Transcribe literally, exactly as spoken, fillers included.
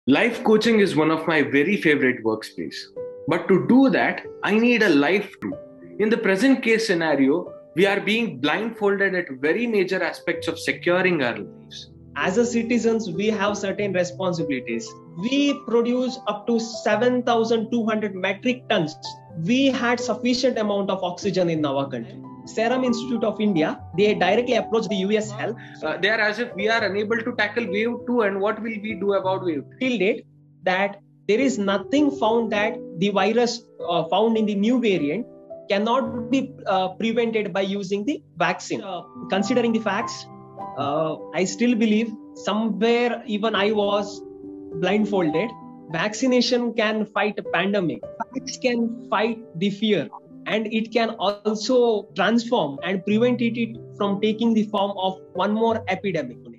Life coaching is one of my very favorite workspace. But to do that, I need a life too. In the present case scenario, we are being blindfolded at very major aspects of securing our lives. As a citizens, we have certain responsibilities. We produce up to seven thousand two hundred metric tons. We had sufficient amount of oxygen in our country. Serum Institute of India, they directly approached the U S Health. Uh, they are as if we are unable to tackle wave two, and what will we do about wave three? Till date, that there is nothing found that the virus uh, found in the new variant cannot be uh, prevented by using the vaccine. Uh, considering the facts, uh, I still believe somewhere even I was blindfolded. Vaccination can fight a pandemic. Facts can fight the fear, and it can also transform and prevent it from taking the form of one more epidemic.